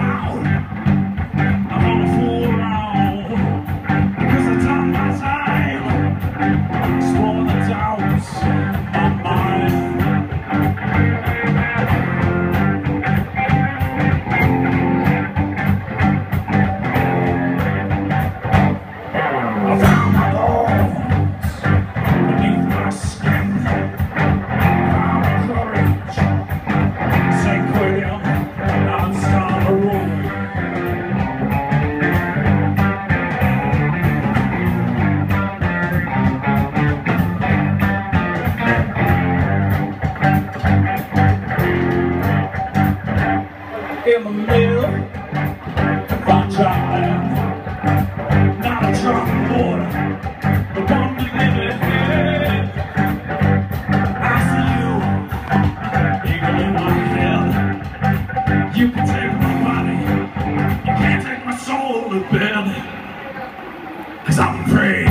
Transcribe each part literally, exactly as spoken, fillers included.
out. I'm gonna fool around, because I done my time. Explore the doubts of mine. I found my bones beneath my skin. Found courage, sacred and unstoppable. In the middle of John, not a drop of water, but one to live it. I see you, eagle in my head. You can take my body, you can't take my soul to bed, 'cause I'm free.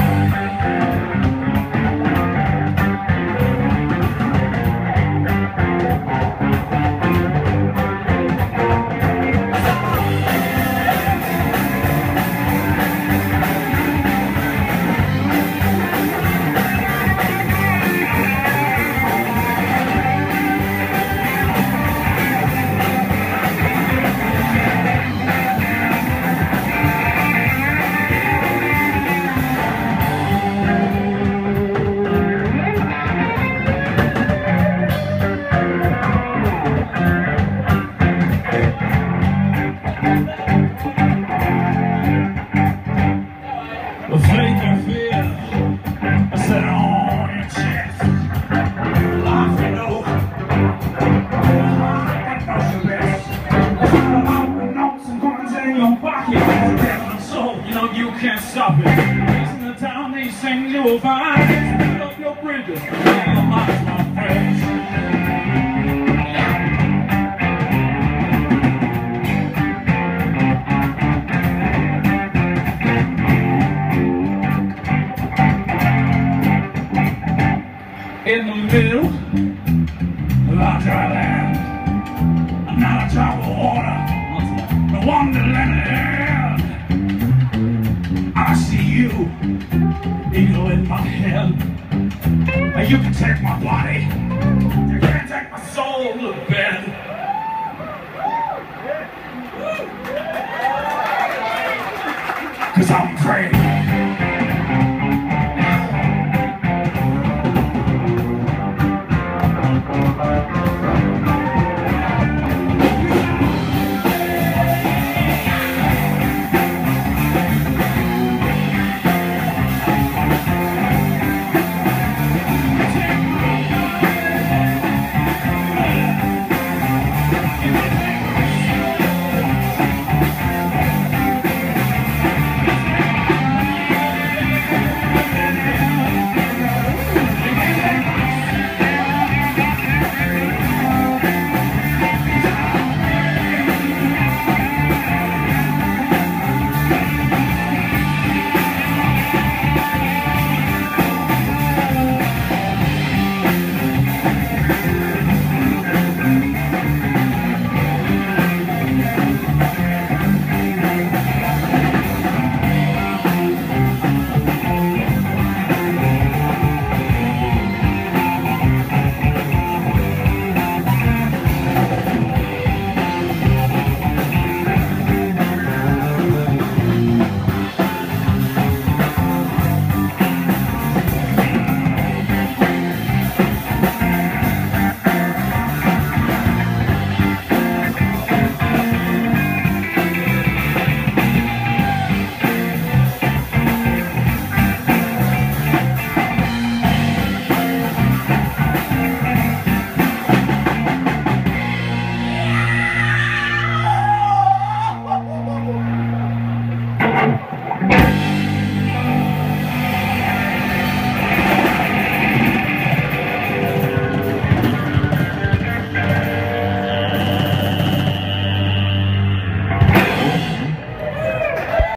The flaking fear I set on your chest. Life, you know, heart knows the best. That's all about the notes and coins in your pocket. Death and soul, you know you can't stop it. Listen to town, these things you will find. Build up your bridges, lay your minds, my friends. In the middle of our dry land, not a drop of water, no one to lend a hand. I see you, eagle in my head. You can take my body, you can't take my soul to bed. 'Cause I'm free.